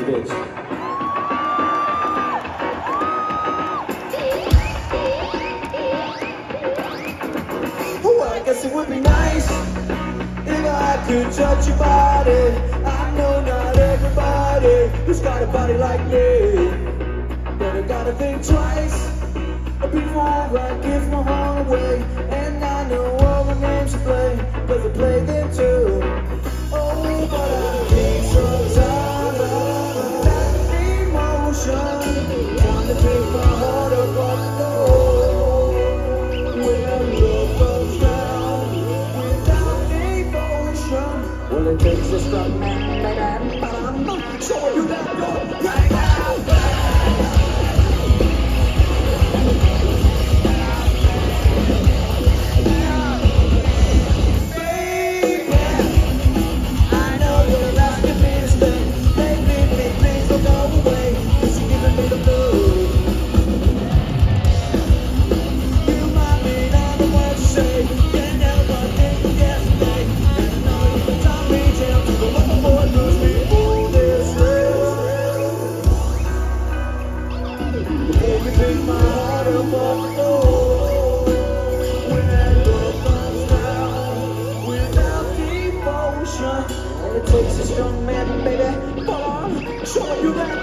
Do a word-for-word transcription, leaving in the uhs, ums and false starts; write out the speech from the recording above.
bitch. Oh, I guess it would be nice if I could touch your body. I know not everybody who's got a body like me, but I gotta think twice before I give my heart away. And I know all the names to play, cause I play them too. Oh, but I need some time, that emotion, trying to take my heart up on the floor. When love comes down without devotion, well, it takes a strong man, but I'm not sure you let go right now. It takes a strong man, baby, but I'm showing you that